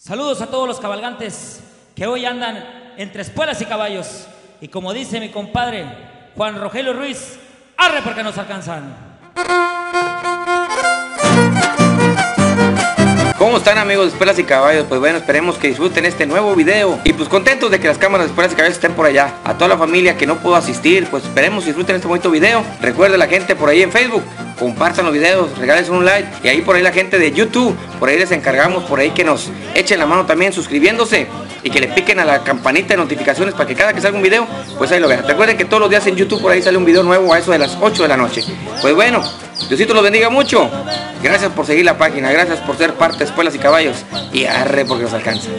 Saludos a todos los cabalgantes que hoy andan entre espuelas y caballos. Y como dice mi compadre Juan Rogelio Ruiz, arre porque nos alcanzan. ¿Cómo están, amigos de Espuelas y Caballos? Pues bueno, esperemos que disfruten este nuevo video. Y pues contentos de que las cámaras de Espuelas y Caballos estén por allá. A toda la familia que no pudo asistir, pues esperemos que disfruten este bonito video. Recuerden la gente por ahí en Facebook, compartan los videos, regálense un like. Y ahí por ahí la gente de YouTube, por ahí les encargamos por ahí que nos echen la mano también suscribiéndose. Y que le piquen a la campanita de notificaciones para que cada que salga un video, pues ahí lo vean. Recuerden que todos los días en YouTube por ahí sale un video nuevo a eso de las 8 de la noche. Pues bueno, Diosito los bendiga mucho. Gracias por seguir la página, gracias por ser parte de Espuelas y Caballos. Y arre porque nos alcanza.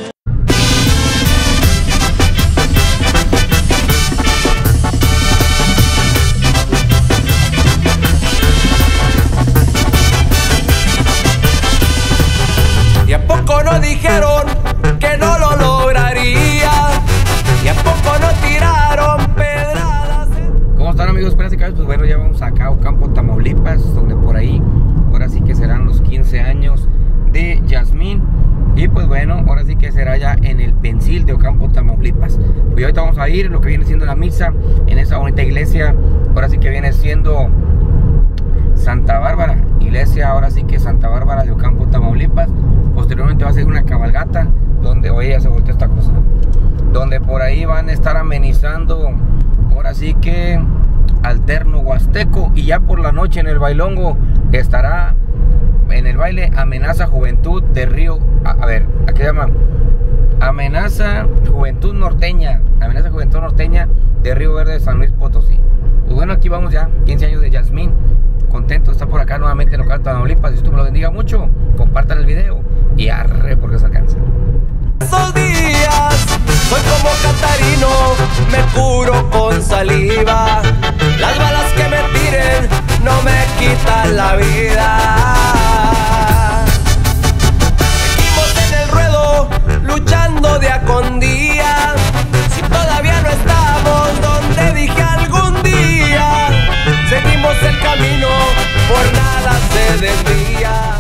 ¿Y a poco no dijeron que no lo lograría? ¿Y a poco no tiraron pedradas? ¿Cómo están, amigos de Espuelas y Caballos? Pues bueno, ya vamos acá a Ocampo, Tamaulipas, donde por ahí, ahora sí que serán los 15 años de Yasmín. Y pues bueno, ahora sí que será ya en el Pensil de Ocampo, Tamaulipas. Pues ahorita vamos a ir lo que viene siendo la misa en esa bonita iglesia. Ahora sí que viene siendo Santa Bárbara, iglesia ahora sí que Santa Bárbara de Ocampo, Tamaulipas. Posteriormente va a ser una cabalgata donde, oye, ya se volteó esta cosa, donde por ahí van a estar amenizando ahora sí que alterno huasteco. Y ya por la noche en el bailongo estará en el baile Amenaza Juventud de Río, a ver, aquí se llama Amenaza Juventud Norteña, Amenaza Juventud Norteña de Río Verde de San Luis Potosí. Pues bueno, aquí vamos ya, 15 años de Yasmín. Contento de estar por acá nuevamente en Ocampo, Tamaulipas. Dios me lo bendiga mucho, compartan el video y arre porque se alcanza. Esos días soy como Catarino, me curo con saliva. Las balas que me tiren no me quitan la vida. Seguimos en el ruedo, luchando día con día. Si todavía no estamos donde dije algún día, seguimos el camino, por nada se desvía.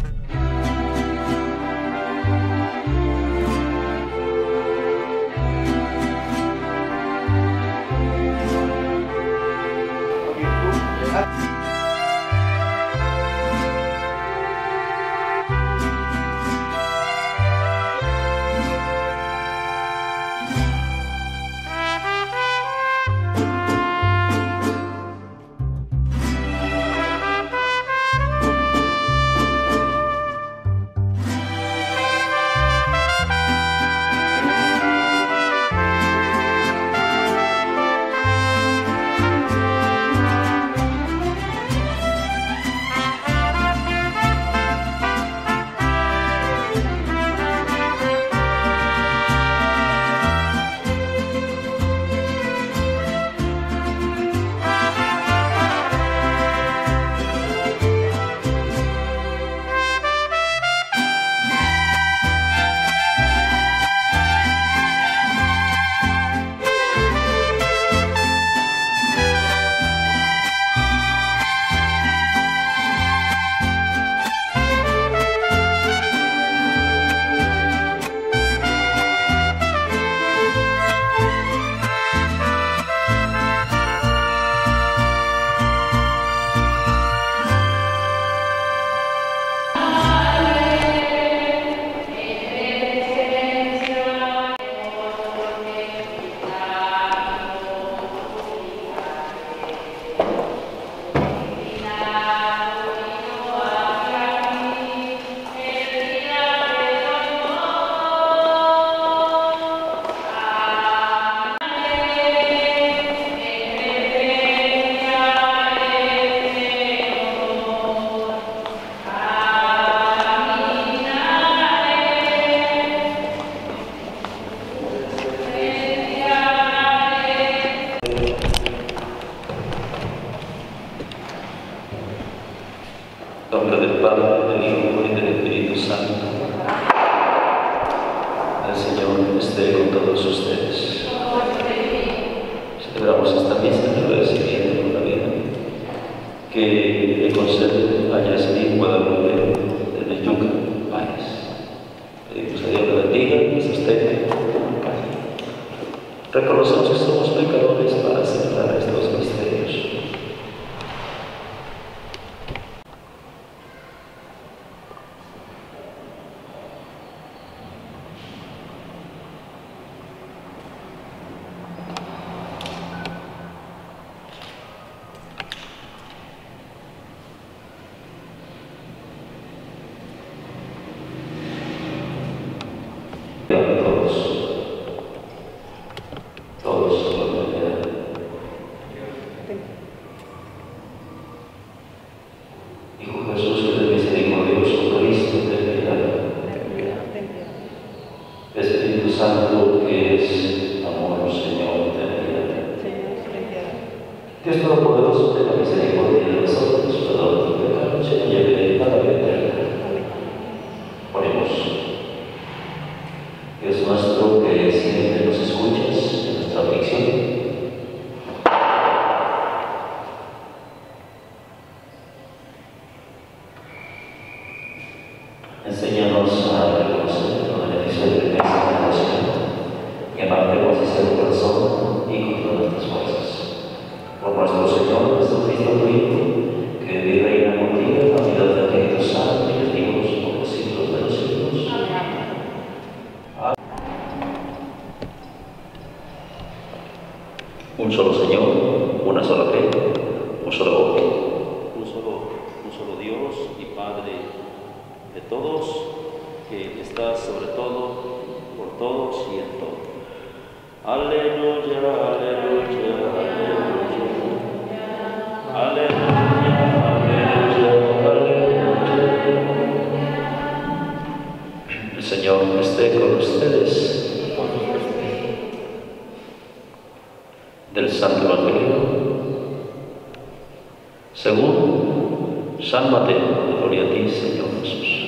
En nombre del Padre, del Hijo y del Espíritu Santo. El Señor esté con todos ustedes. Celebramos esta misa en agradecimiento por la vida que le concede a Yasmín Guadalupe de Yuca, Páez. Pedimos a Dios la esté. Reconocemos que somos pecadores para celebrar estos misterios. Un solo Señor, una sola fe, un solo voto. Un solo Dios y Padre de todos, que está sobre todo, por todos y en todo. Aleluya, aleluya, aleluya. Aleluya, aleluya, aleluya. El Señor esté con ustedes. Del Santo Evangelio según San Mateo. Gloria a ti, Señor Jesús.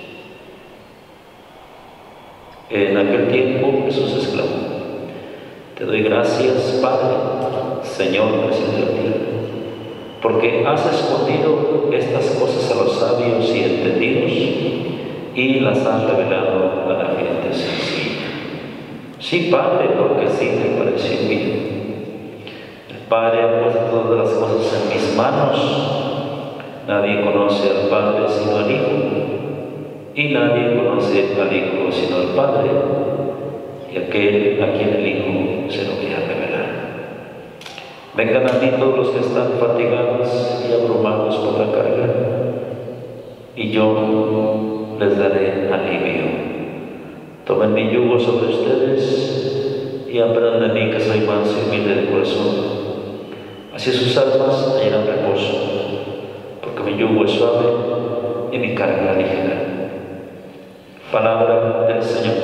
En aquel tiempo Jesús exclamó: Te doy gracias, Padre, Señor, Presidente de la tierra, porque has escondido estas cosas a los sabios y entendidos y las has revelado a la gente sencilla. Sí, Padre, porque así te pareció bien. Padre ha puesto todas las cosas en mis manos. Nadie conoce al Padre sino al Hijo, y nadie conoce al Hijo sino al Padre, y aquel a quien el Hijo se lo quiera revelar. Vengan a mí todos los que están fatigados y abrumados por la carga, y yo les daré alivio. Tomen mi yugo sobre ustedes y aprendan de mí, que soy manso y humilde de corazón. Así sus almas hallarán reposo, porque mi yugo es suave y mi carga ligera. Palabra del Señor.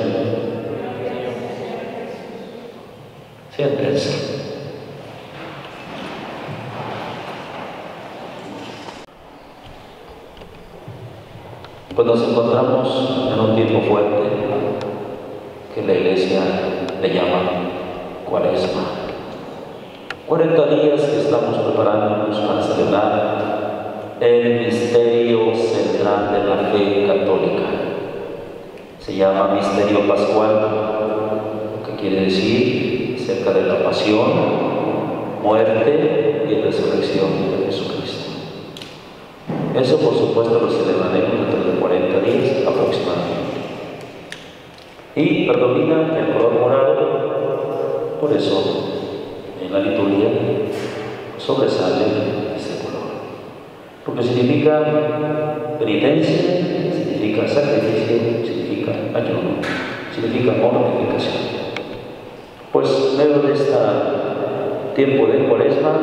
Siéntense. Pues nos encontramos en un tiempo fuerte que la Iglesia le llama Cuaresma. 40 días que estamos preparándonos para celebrar el misterio central de la fe católica. Se llama misterio pascual, que quiere decir acerca de la pasión, muerte y resurrección de Jesucristo. Eso, por supuesto, lo celebraremos dentro de 40 días aproximadamente. Y predomina el color morado, por eso en la liturgia sobresale ese color, porque significa penitencia, significa sacrificio, significa ayuno, significa mortificación. Pues luego de este tiempo de Cuaresma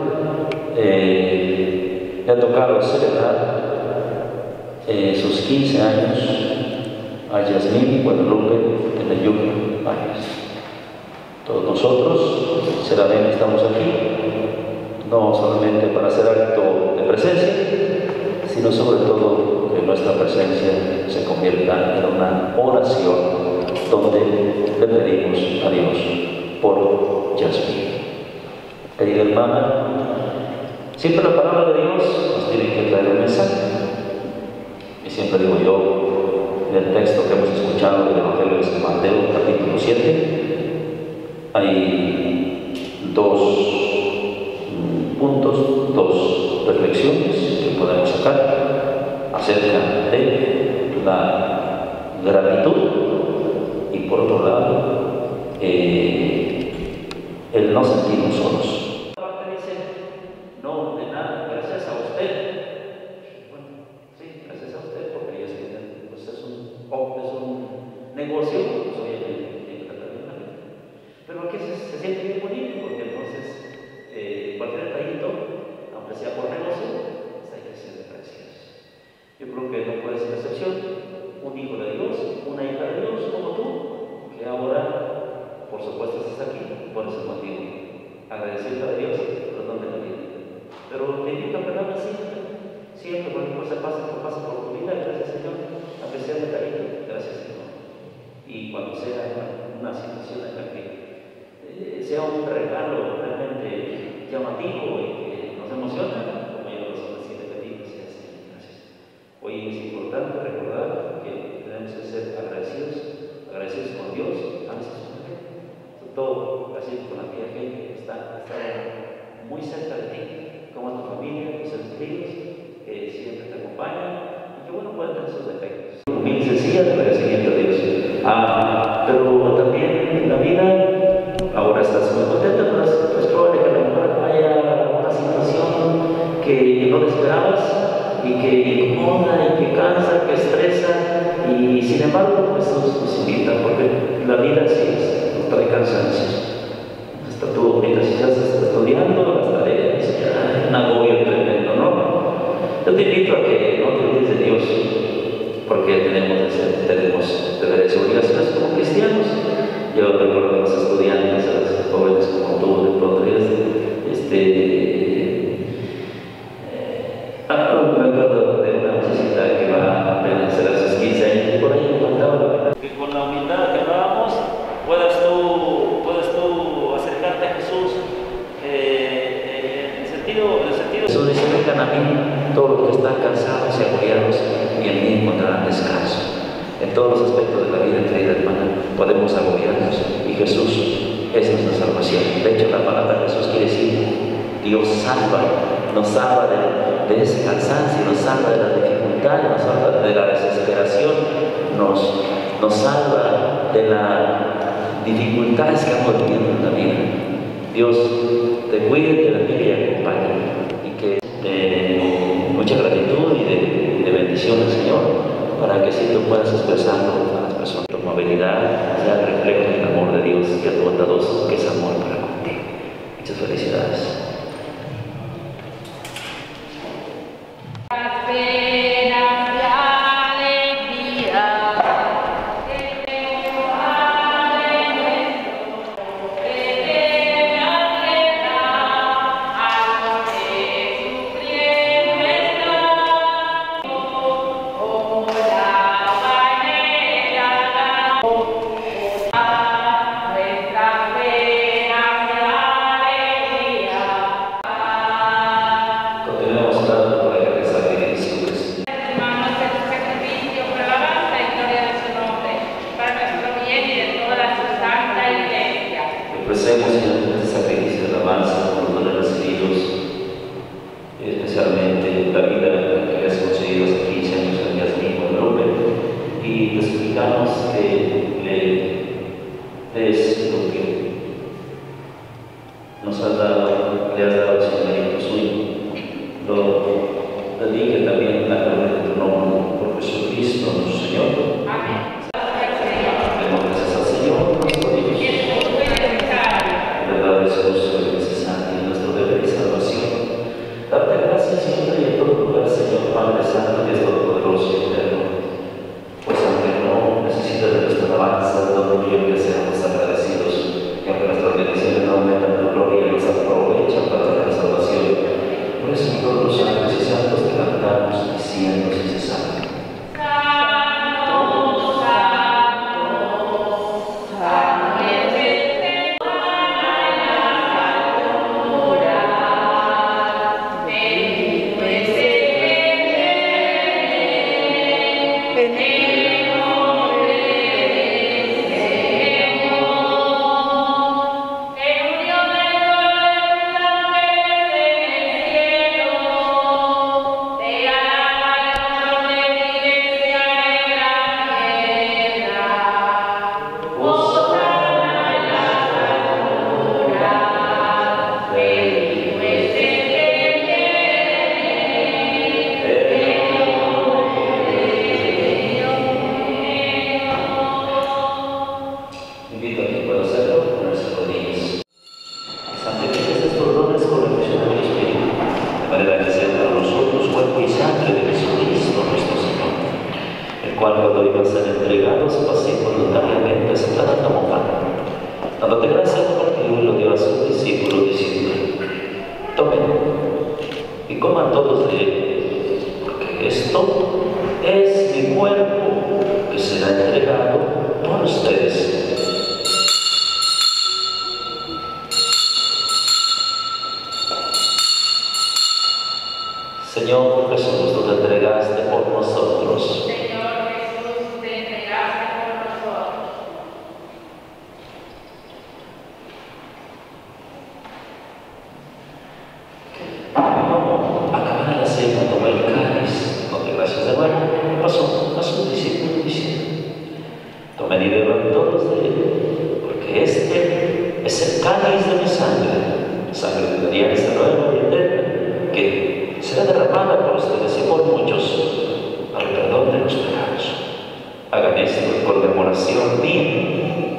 le ha tocado celebrar sus 15 años a Yasmín y Guadalupe en el Yucatán. Todos nosotros, Serafín, estamos aquí, no solamente para hacer acto de presencia, sino sobre todo que nuestra presencia se convierta en una oración donde le pedimos a Dios por Yasmín. Querida hermana, siempre la palabra de Dios nos tiene que traer un mensaje. Y siempre digo yo, el texto que hemos escuchado del Evangelio de San Mateo, capítulo 7, hay dos puntos, dos reflexiones que podemos sacar acerca de la gratitud y, por otro lado, el no sentirnos solos. No, de nada, gracias a usted. Bueno, sí, gracias a usted, porque ellos tienen, pues es un negocio, soy el tratamiento. Pero aquí se siente bien bonito, porque entonces cualquier detallito, aunque sea por negocio, pues hay que ser gracias. Yo creo que no puede ser excepción. Un hijo de Dios, una hija de Dios, como tú, que ahora, por supuesto, estás aquí por ese motivo. Agradecido a Dios por el don de la vida. Pero te invito a que lo hagas siempre, cualquier cosa pasa por tu vida, gracias Señor, aunque sea de cariño, gracias Señor. Y cuando sea una situación en la que sea un regalo realmente llamativo y que nos emociona, como yo los hombres siempre te digo, sea así, gracias. Hoy es importante recordar que tenemos que ser agradecidos con Dios, a veces con la gente, sobre todo agradecidos con aquella gente que está muy cerca de ti, como tu familia, tus seres queridos, que siempre te acompañan y que bueno, pueden tener sus defectos. Muy sencilla de agradecimiento a Dios. Pero también la vida, ahora estás muy contenta, pero es probable que a lo mejor haya una situación que no te esperabas y que incomoda y que cansa, que estresa, y sin embargo, pues nos invita, porque la vida sí nos trae cansancios. Hasta tú ahorita si estás estudiando las tareas, un agobio tremendo, ¿no? Yo te invito a que no te olvides de Dios, porque tenemos deberes y obligaciones como cristianos. Yo recuerdo a los estudiantes, a los jóvenes como tú, de pronto me acuerdo de una muchachita que va apenas a sus 15 años y por ahí me contaba que con la humildad que hablábamos puedas tú acercarte a Jesús en el sentido Jesús dice: vengan a mí todos los que están cansados y agobiados y en mí encontrarán descanso. En todos los aspectos de la vida, querida hermana, podemos agobiarnos y Jesús es nuestra salvación. De hecho, la palabra Jesús quiere decir Dios salva, nos salva de ese cansancio, nos salva de la dificultad, nos salva de la desesperación, nos salva de las dificultades que vamos viviendo en la vida. Dios te cuide, te bendiga y acompañe, y que mucha gratitud y de bendición al Señor, para que así tú puedas expresarlo a las personas. Tu amabilidad sea el reflejo del amor de Dios y el bondadoso que es amor para contigo. Muchas felicidades. Ofrecemos este sacrificio de alabanza por los dones recibidos, especialmente la vida que has concedido hace 15 años a Yasmín Guadalupe, y te suplicamos que le des lo que nos has dado, le has dado al Señor Hijo suyo, lo dedique también en la gloria de tu nombre, por Jesucristo nuestro Señor. Amén. Demos gracias al Señor, nuestro Dios. Verdad es justo y necesario. Venid y beban todos de él, porque este es el cáliz de mi sangre, sangre de la alianza nueva y eterna, que será derramada por ustedes y por muchos para el perdón de los pecados. Hagan esto en conmemoración mía.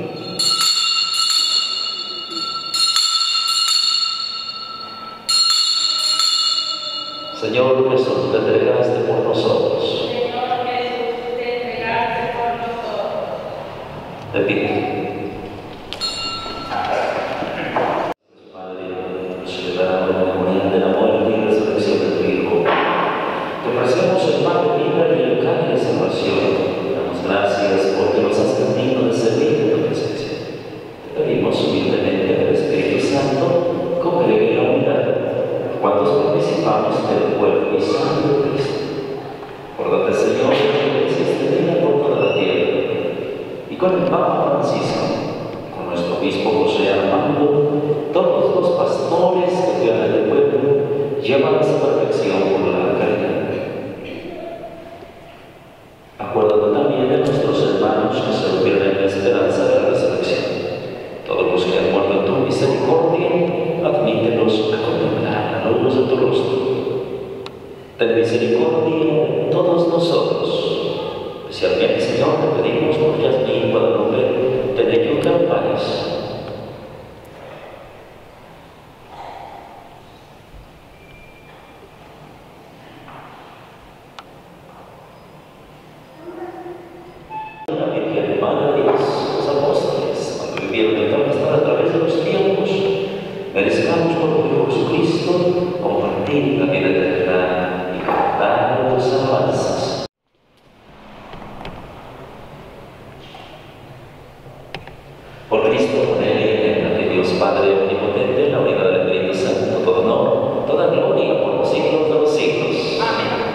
Señor Jesús, te entregaste por nosotros. Señor Jesús, te entregaste por nosotros. Te pido, Padre, celebrando la memoria de la muerte y resurrección de tu Hijo, te ofrecemos el pan de vida y el cáliz de salvación. Damos gracias porque nos has permitido de servir en tu presencia. Te pedimos humildemente al Espíritu Santo, congregue la unidad, cuantos participamos del cuerpo y sangre de Cristo. Acordate, Señor, que existe vida por toda la tierra, y con el Papa Francisco, con nuestro obispo José Armando, todos los pastores que cuidan del pueblo, llevan a su perfección por la caridad. Acuérdate también de nuestros hermanos que se durmieron en la esperanza de la resurrección. Todos los que han muerto en tu misericordia, admítelos a contemplar la luz de tu rostro. Ten misericordia de todos nosotros. Especialmente, Señor, te pedimos por Yasmín, Guadalupe, ten ayuda en paz. La Virgen, Madre de Dios, los apóstoles, cuando vivieron el camino a través de los tiempos, merezcamos por tu Jesucristo compartir la vida eterna y cantar tus alabanzas. Por Cristo, con él y en él, de Dios Padre omnipotente, en la unidad del Espíritu Santo, todo honor, toda gloria por los siglos de los siglos. Amén.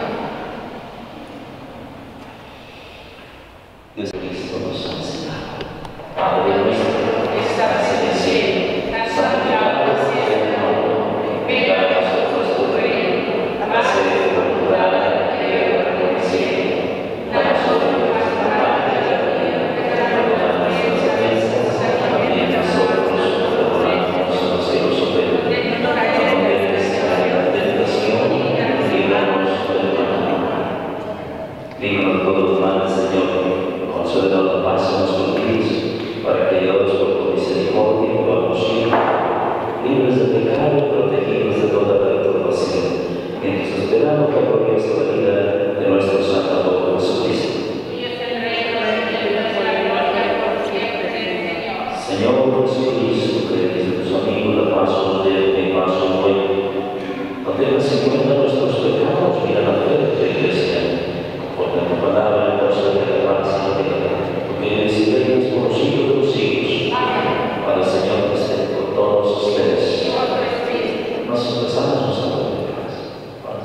Dios Cristo nos ha enseñado. Padre nuestro que estás en el cielo, santificado sea tu nombre. Venga a nosotros tu reino. Hágase tu voluntad en la tierra como en el cielo. Danos hoy nuestra pan de cada día. Perdona nuestras ofensas, también nosotros perdonamos a los que nos ofenden. No nos dejes caer en la tentación y líbranos del mal. Líbranos de todos los males, Señor. Concédenos la paz en nuestros días, para que llevados por tu misericordia podamos ir libres de pecado y protegidos de toda perturbación, mientras esperamos la gloriosa venida de nuestro Salvador Jesucristo. Tuyo es el reino, el cielo y la gloria por siempre, Señor. Señor Jesucristo, que eres de tus amigos, la paz os dé y paz os doy. No tengas en cuenta nuestros pecados, mira la fe de tu Iglesia, conforme a tu palabra, nos de la paz y la vida, porque eres y reinas por los siglos de los siglos. Amén. Para el Señor que esté con todos ustedes. Y por tu Espíritu. Nos empezamos a hablar de paz. Paz.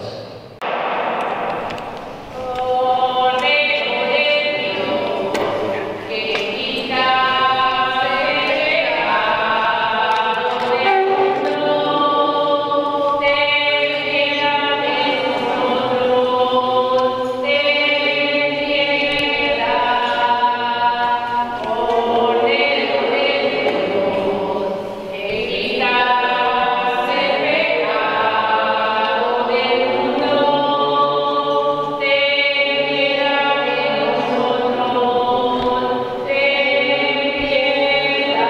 Cordero de Dios, que quitas el pecado del mundo, ten piedad de nosotros, ten piedad. Cordero de Dios, que quitas el pecado del mundo, ten piedad de nosotros, ten piedad.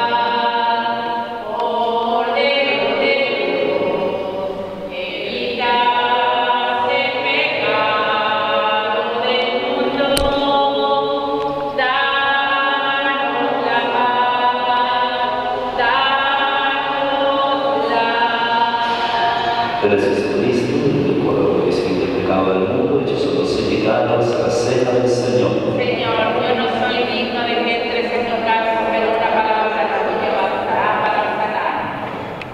Cordero de Dios, que quitas el pecado del mundo, danos la paz, danos la. Eres Jesucristo, el cuerpo que expió el pecado del mundo, hechos a los invitados a la cena del Señor. Señor, yo no soy digno de que entres en tu casa, pero una palabra tuya bastará para sanar.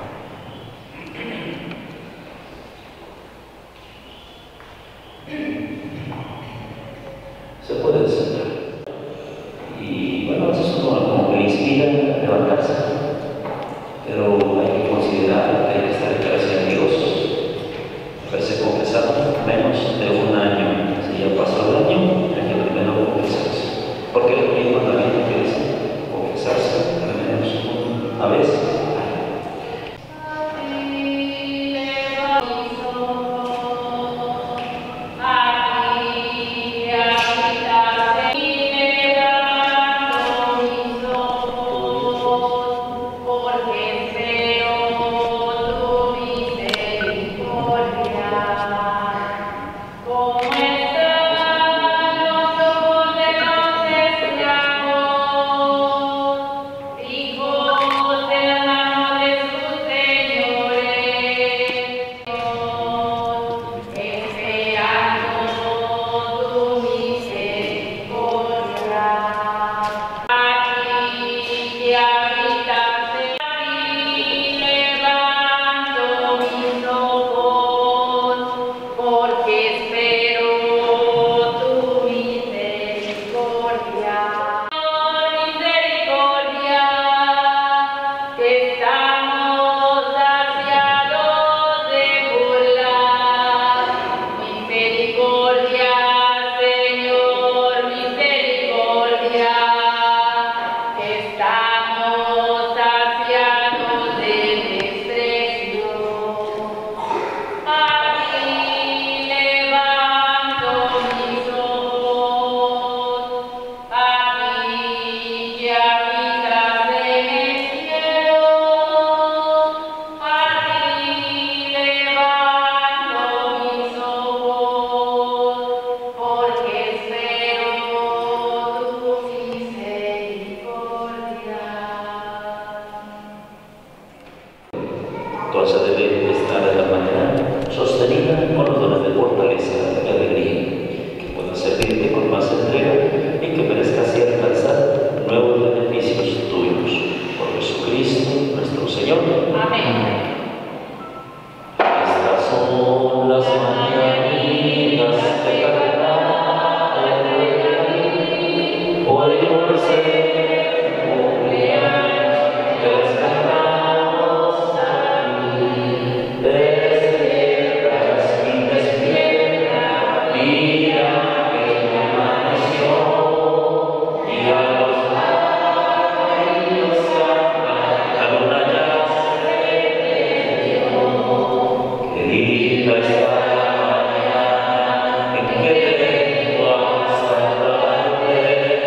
Se puede sentar. Y bueno, a veces uno como que le inspira a levantarse, pero hay que considerar, hay que estar en gracia en Dios. Haberse confesado menos de un año. Si ya pasó el año, hay que primero confesarse. Porque el mismo también concédele estar de la manera sostenida con los dones de fortaleza y alegría, que pueda servirte con más entrega y que merezca así alcanzar nuevos beneficios tuyos. Por Jesucristo nuestro Señor. Amén. Estas son las mañanitas que cantaba el rey. Hoy por ser cumpleaños les cantamos a ti. Despierta, Jasmín, despierta, mira que ya amaneció. Y a los pájaros cantan, la luna ya se metió. Qué linda está la mañana en que vengo a saludarte.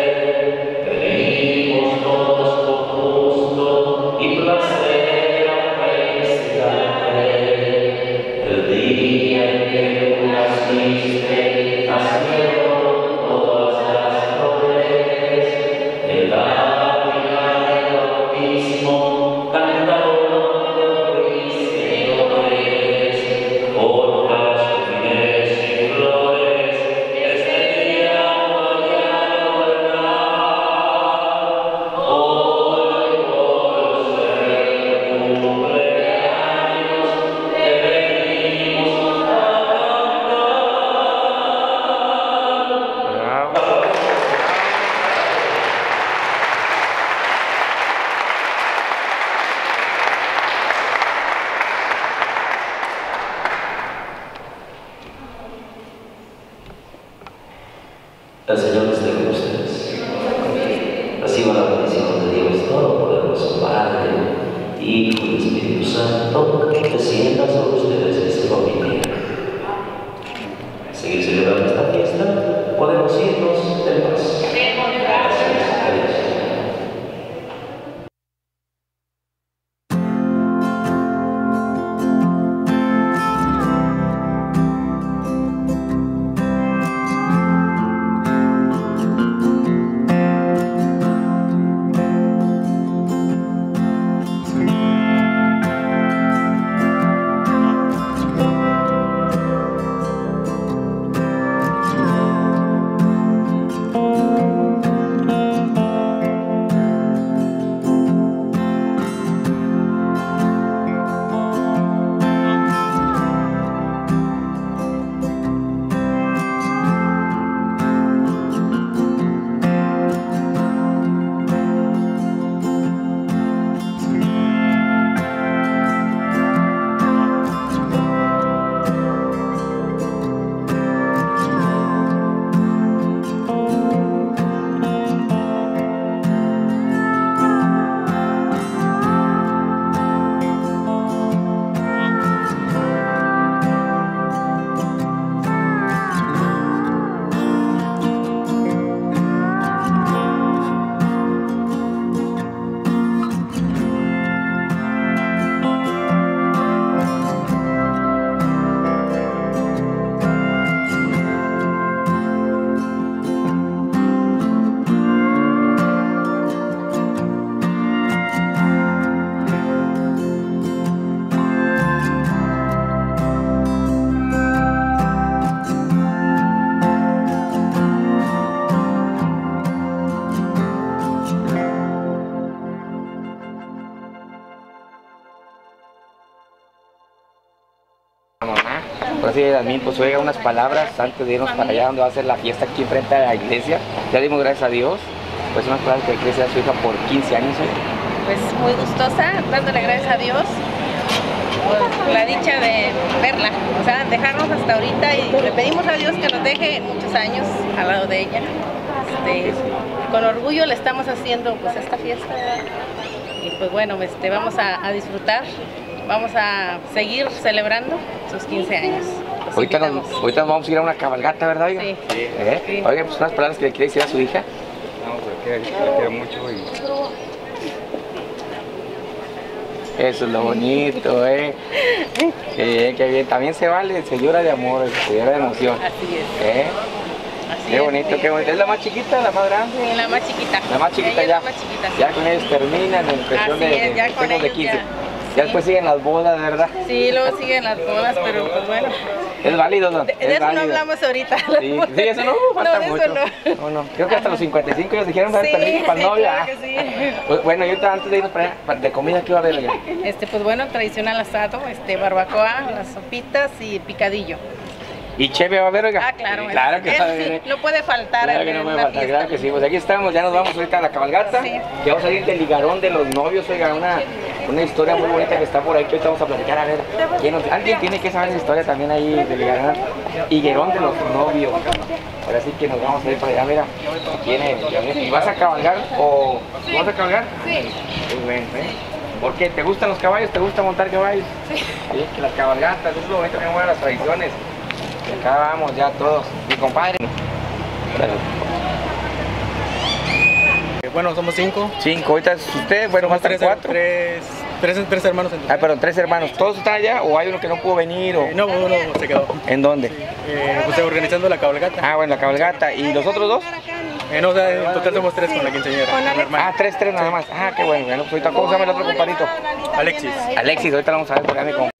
Venimos todos con gusto y placer a felicitarte. El día en que tú naciste, nacieron todas las flores. El ávila del bautismo cantaron los ruiseñores. Con las juveniles y flores, este día voy a adornar. Hoy por ser tu cumpleaños, te venimos a cantar. El Señor esté con ustedes. Reciban la bendición de Dios Todopoderoso, Padre, Hijo y Espíritu Santo, descienda sobre ustedes y su familia. Al seguir celebrando esta fiesta, podemos irnos en paz. Gracias a Dios. Ahora sí, Yasmín, pues oiga unas palabras antes de irnos para allá donde va a ser la fiesta aquí enfrente de la iglesia. Ya dimos gracias a Dios, pues unas palabras que le a su hija por 15 años. Pues muy gustosa, dándole gracias a Dios por la dicha de verla, o sea, dejarnos hasta ahorita y le pedimos a Dios que nos deje muchos años al lado de ella. Con orgullo le estamos haciendo pues esta fiesta, ¿verdad? Y pues bueno, vamos a disfrutar, vamos a seguir celebrando sus 15 años. Ahorita nos vamos a ir a una cabalgata, ¿verdad, oiga? Sí. Sí. Oiga, pues unas palabras que le quiere decir a su hija. No, pues la quiero mucho y... Eso es lo bonito, Qué bien, qué bien. También se vale, se llora de amor, se llora de emoción. Así es. Así Qué bonito, qué bonito. ¿Es la más chiquita, la más grande? Sí, la más chiquita. La más chiquita Ella ya. es la más chiquita, sí. Ya con ellos terminan en cuestión Así es, ya con de ellos 15. ya. Ya después siguen las bodas, ¿verdad? Sí, luego siguen las bodas, pero pues bueno. Es válido, ¿no? De eso no hablamos ahorita. Sí, sí, eso no falta de mucho. eso no. No. Creo que hasta los 55 ellos dijeron dar permiso para el novio. Claro que sí. Pues, bueno, yo antes de irnos para allá, de comida, ¿qué va a haber allá? Pues bueno, tradicional asado, barbacoa, las sopitas y picadillo. ¿Y cheve va a haber, oiga? Ah, claro. Claro que él va a haber. sí, no puede faltar. Claro que no puede faltar, claro que sí. Pues aquí estamos, ya nos vamos ahorita a la cabalgata. Sí. Que vamos a ir del ligarón de los novios, oiga, una historia muy bonita que está por ahí que ahorita vamos a platicar. A ver, alguien tiene que saber esa historia también ahí del ligarón. Higuerón de los novios. Ahora sí que nos vamos a ir para allá, mira. ¿Y vas a cabalgar o vas a cabalgar? Sí. Muy bien, ¿eh? ¿Por qué? ¿Te gustan los caballos? ¿Te gusta montar caballos? Sí. Sí, que las cabalgatas, es lo bonito que mueven las tradiciones. Y acá vamos ya todos. Mi compadre. Bueno, somos 5. 5, ahorita es usted, bueno, faltan 4. Tres hermanos en total. Perdón, 3 hermanos. ¿Todos están allá o hay uno que no pudo venir? O... No, uno se quedó. ¿En dónde? Pues organizando la cabalgata. Ah, bueno, la cabalgata. ¿Y los otros 2? No, o sea, en total somos 3 con la quinceañera. Ah, 3 nada más. Ah, qué bueno. Pues ahorita, ¿cómo se llama el otro compadrito? Alexis. Alexis, ahorita lo vamos a ver por acá, mi compadre.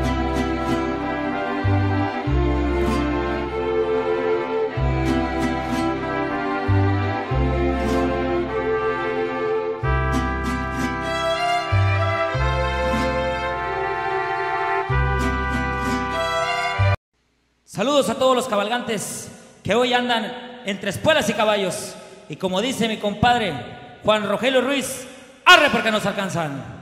Saludos a todos los cabalgantes que hoy andan entre espuelas y caballos. Y como dice mi compadre Juan Rogelio Ruiz, arre porque nos alcanzan.